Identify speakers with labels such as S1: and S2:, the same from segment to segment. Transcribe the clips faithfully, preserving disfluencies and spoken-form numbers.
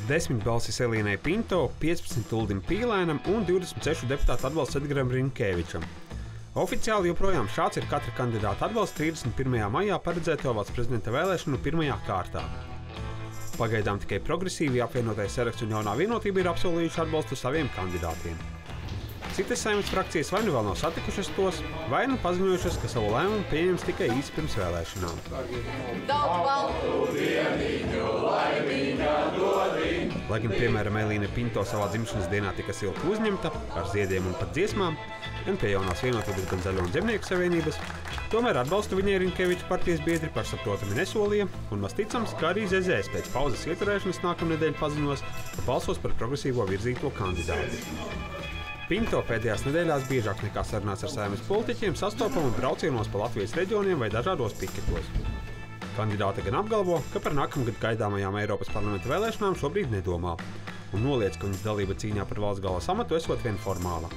S1: desmit balsis Elīnai Pinto, piecpadsmit Uldim Pīlēnam un divdesmit seši deputātu atbalsts Edgaram Rinkēvičam. Oficiāli joprojām šāds ir katra kandidāta atbalsts trīsdesmit pirmajā maijā paredzēto valsts prezidenta vēlēšanu pirmajā kārtā. Pagaidām tikai progresīvi apvienotais saraksts un jaunā vienotība ir apsolījuši atbalstu saviem kandidātiem. Citas Saeimas frakcijas vai nu vēl nav satikušas tos, vai nu paziņojušas, ka savu lēmumu pieņems tikai īsi pirms vēlēšanām. Lai gan, piemēram, Elīna Pinto savā dzimšanas dienā tika silti uzņemta ar ziediem un pat dziesmām, gan pie jaunās vienotības, gan Zaļo un Zemnieku savienības, tomēr atbalstu viņai Rinkēviča partijas biedri pašsaprotami nesolīja, un maz ticams, ka arī Z Z S pēc pauzes ieturēšanas nākamnedēļ paziņos, ka balsos par progresīvo virzīto kandidātu. Pinto pēdējās nedēļās biežāk nekā sarunās ar Saeimas politiķiem sastopama braucienos pa Latvijas reģioniem vai dažādos piketos. Kandidāte gan apgalvo, ka par nākamgad gaidāmajām Eiropas parlamenta vēlēšanām šobrīd nedomā, un noliedz, ka viņas dalība cīņā par valsts galvas amatu esot vien formāla.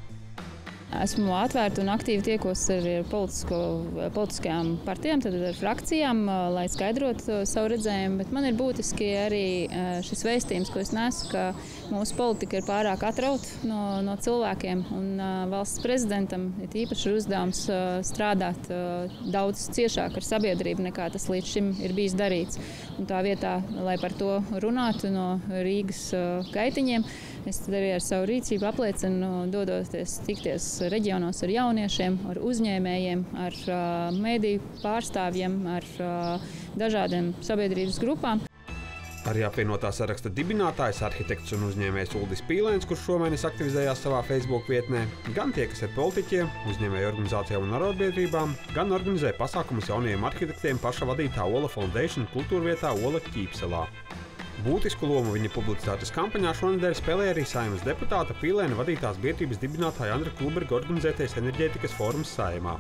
S2: Esmu atvērta un aktīvi tiekos ar politisko, politiskajām partijām, tad ar frakcijām, lai skaidrotu savu redzējumu, bet man ir būtiski arī šis vēstījums, ko es nesu, ka mūsu politika ir pārāk atrauta no, no cilvēkiem, un valsts prezidentam ir īpaši uzdevums strādāt daudz ciešāk ar sabiedrību, nekā tas līdz šim ir bijis darīts. Un tā vietā, lai par to runātu no Rīgas gaitiņiem, es tad arī ar savu rīcību apliecinu, dodoties tikties reģionos ar jauniešiem, ar uzņēmējiem, ar uh, mediju pārstāvjiem, ar uh, dažādiem sabiedrības grupām.
S1: Arī apvienotā saraksta dibinātājs, arhitekts un uzņēmējs Uldis Pīlēns, kurš šomēnes aktivizējās savā Facebook vietnē, gan tiekas ar politiķiem, uzņēmēju organizācijām un arotbiedrībām, gan organizē pasākumus jaunajiem arhitektiem paša vadītā Ola Foundation kultūrvietā Ola Ķīpselā. Būtisku lomu viņa publicitātes kampaņā šonedēļ spēlēja arī Saeimas deputāta Pīlēna vadītās biedrības dibinātāja Andra Kluberga organizētais enerģētikas fórums Saeimā.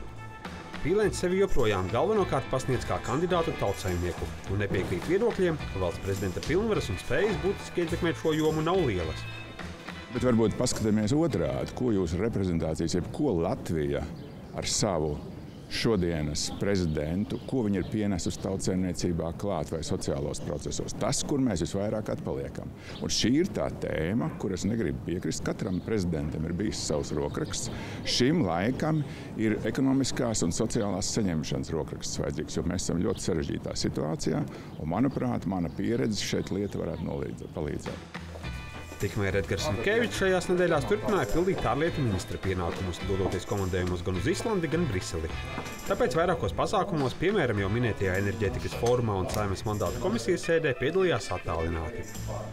S1: Pīlēns sevi joprojām galvenokārt pasniedz kā kandidātu tautsaimnieku un nepiekrīt viedokļiem, ka valsts prezidenta pilnvaras un spējas būtiski ietekmēt šo jomu nav lielas.
S3: Bet varbūt paskatāmies otrādi, ko jūsu reprezentācijas, jeb ko Latvija ar savu šodienas prezidentu, ko viņi ir pienesusi tautsaimniecībā klāt vai sociālos procesos. Tas, kur mēs visvairāk atpaliekam. Un šī ir tā tēma, kur es negribu piekrist. Katram prezidentam ir bijis savs rokraksts. Šim laikam ir ekonomiskās un sociālās saņemšanas rokraksts vajadzīgs, jo mēs esam ļoti sarežģītā situācijā. Un, manuprāt, mana pieredze šeit lieta varētu palīdzēt.
S1: Tikmēr Edgars Rinkēvičs šajās nedēļās turpināja pildīt ārlietu ministra pienākumus, dodoties komandējumus gan uz Islandi, gan Briseli. Tāpēc vairākos pasākumos, piemēram, jau minētajā enerģētikas fórumā un Saeimas mandātu komisijas sēdē piedalījās attālināti.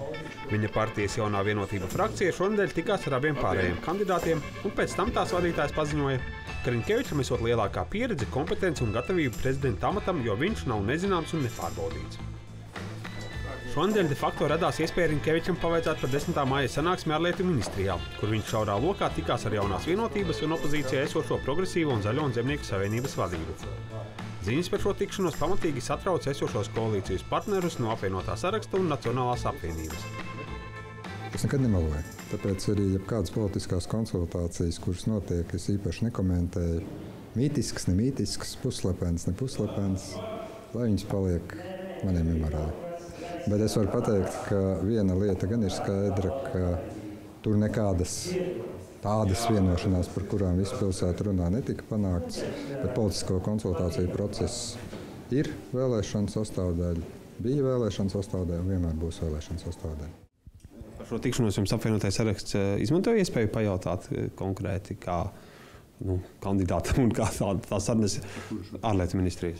S1: Viņa partijas jaunā vienotība frakcija šonedēļ tikās ar abiem pārējiem kandidātiem, un pēc tam tās vadītājs paziņoja, ka Rinkēvičam esot lielākā pieredze, kompetence un gatavība prezidenta amatam, jo viņš nav nezināms un nepārbaudīts. Šonedēļ de facto radās iespēja Rinkēvičam pavaicāt par desmitā maija sanāksmi ārlietu ministrijā, kur viņš šaurā lokā tikās ar jaunās vienotības un opozīcijā esošo progresīvo un Zaļo un Zemnieku savienības vadību. Ziņas par šo tikšanos pamatīgi satrauc esošos koalīcijas partnerus no apvienotā saraksta un Nacionālās apvienības.
S4: Es nekad nemeloju, tāpēc arī jebkādas politiskās konsultācijas, kuras notiek, es īpaši nekomentēju. Mītisks, nemītisks, pusslepens, nepuslepens, lai viņas paliek maniem memorāli. Bet es varu pateikt, ka viena lieta gan ir skaidra, ka tur nekādas tādas vienošanās, par kurām visu pilsētu runā, netika panākts, bet politisko konsultāciju process ir vēlēšana sastāvdaļa, bija vēlēšana sastāvdaļa un vienmēr būs vēlēšana sastāvdaļa.
S1: Par šo tikšanos jums apvienotais saraksts izmantoja iespēju pajautāt konkrēti kā nu, kandidātam un kā tā, tā sarunas ārlietu ministrijas?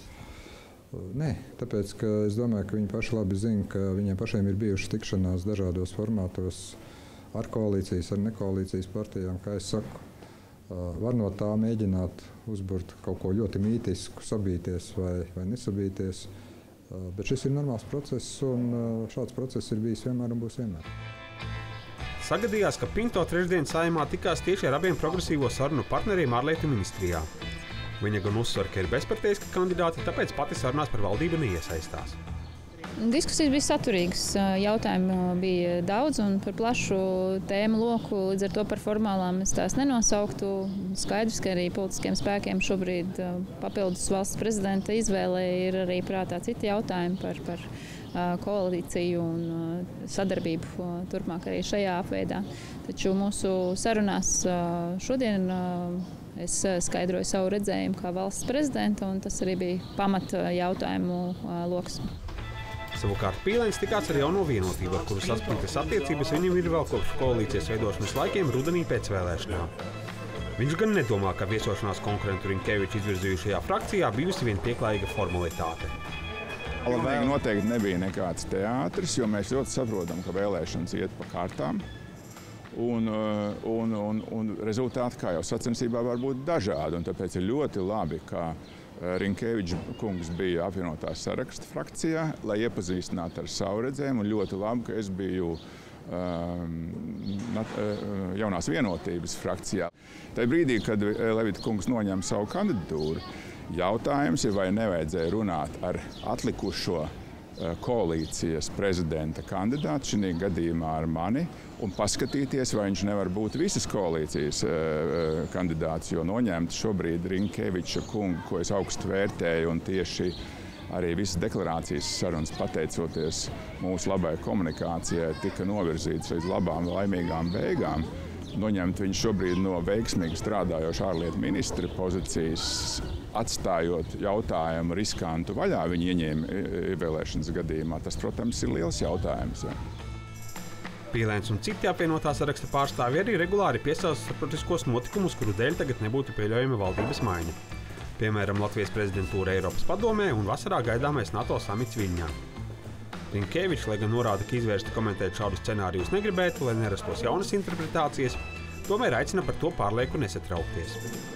S4: Nē, tāpēc, ka es domāju, ka viņi paši labi zina, ka viņiem pašiem ir bijušas tikšanās dažādos formātos ar koalīcijas, ar nekoalīcijas partijām. Kā es saku, var no tā mēģināt uzburt kaut ko ļoti mītisku, sabīties vai, vai nesabīties, bet šis ir normāls process un šāds process ir bijis vienmēr un būs vienmēr.
S1: Sagadījās, ka Pinto trešdien Saeimā tikās tieši ar abiem progresīvo sarunu partneriem ārlietu ministrijā. Viņa gan uzsver, ka ir bezparteiska kandidāte, tāpēc pati sarunās par valdību neiesaistās.
S2: Diskusijas bija saturīgas, jautājumu bija daudz un par plašu tēmu loku, līdz ar to par formālām es tās nenosauktu. Skaidrs, ka arī politiskiem spēkiem šobrīd papildus valsts prezidenta izvēlē ir arī prātā citi jautājumi par, par koalīciju un sadarbību turpmāk arī šajā apveidā. Taču mūsu sarunās šodien es skaidroju savu redzējumu kā valsts prezidenta, un tas arī bija pamata jautājumu loks.
S1: Savukārt Pīlēns tikās ar jauno vienotību, ar kuru saspringtas attiecības viņam ir vēl kopš koalīcijas veidošanas laikiem rudenī pēc vēlēšanām. Viņš gan nedomā, ka viesošanās konkurentu Rinkeviču izvirzījušajā frakcijā bijusi vien pieklājīga formalitāte.
S3: Pilnīgi noteikti nebija nekāds teātris, jo mēs ļoti saprotam, ka vēlēšanas iet pa kārtām. Un, un, un, un rezultāti, kā jau sacensībā, var būt dažādi. Un tāpēc ir ļoti labi, ka Rinkeviča kungs bija apvienotās saraksta frakcijā, lai iepazīstinātu ar savu redzējumu. Un ļoti labi, ka es biju um, jaunās vienotības frakcijā. Tajā brīdī, kad Levita kungs noņem savu kandidatūru, jautājums ir, vai nevajadzēja runāt ar atlikušo koalīcijas prezidenta kandidātu, šī gadījumā ar mani, un paskatīties, vai viņš nevar būt visas koalīcijas kandidāts, jo noņemt šobrīd Rinkeviča kungu, ko es augstu vērtēju, un tieši arī visas deklarācijas sarunas, pateicoties mūsu labai komunikācijai, tika novirzītas līdz labām, laimīgām beigām. Noņemt viņu šobrīd no veiksmīgi strādājoša ārlietu ministra pozīcijas, atstājot jautājumu riskantu vaļā viņa ieņēma ievēlēšanas gadījumā. Tas, protams, ir liels jautājums. Ja.
S1: Pīlēns un citi apvienotā saraksta pārstāvji arī regulāri piesauc starptautiskos notikumus, kuru dēļ tagad nebūtu pieļaujama valdības maiņa. Piemēram, Latvijas prezidentūra Eiropas padomē un vasarā gaidāmais NATO samits Viļņā. Rinkevičs, lai gan norāda, ka izvērsti komentēt šādus scenārijus negribētu, lai nerastos jaunas interpretācijas, tomēr aicina par to pārlieku nesatraukties.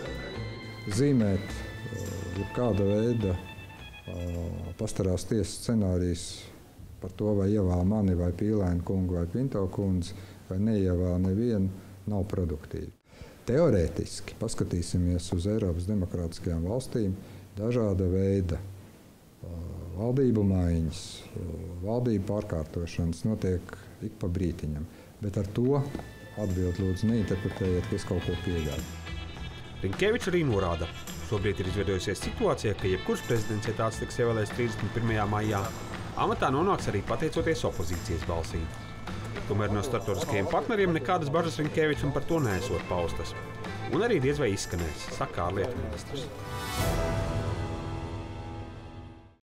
S4: Zīmēt jebkāda veida pastarās tiesas scenārijus par to, vai ievēl mani, vai Pīlēna kungu, vai Pinto kundzi, vai neievēl nevienu, nav produktīvi. Teorētiski paskatīsimies uz Eiropas demokrātiskajām valstīm, dažāda veida valdību maiņas, valdību pārkārtošanas notiek ik pa brītiņam. Bet ar to atbild lūdzu neinterpretējiet, ka es kaut ko pieļauju.
S1: Rinkevičs arī norāda, šobrīd ir izveidojusies situācija, ka jebkurš prezidents, ja tāds tiks ievēlēts trīsdesmit pirmajā maijā, amatā nonāks arī pateicoties opozīcijas balsīm. Tomēr no starptautiskajiem partneriem nekādas bažas Rinkevičam par to neesot paustas. Un arī diez vai izskanēs, saka ārlietu ministrs.